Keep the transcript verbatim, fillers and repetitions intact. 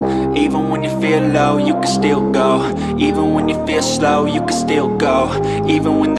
Even when you feel low, you can still go. Even when you feel slow, you can still go. Even when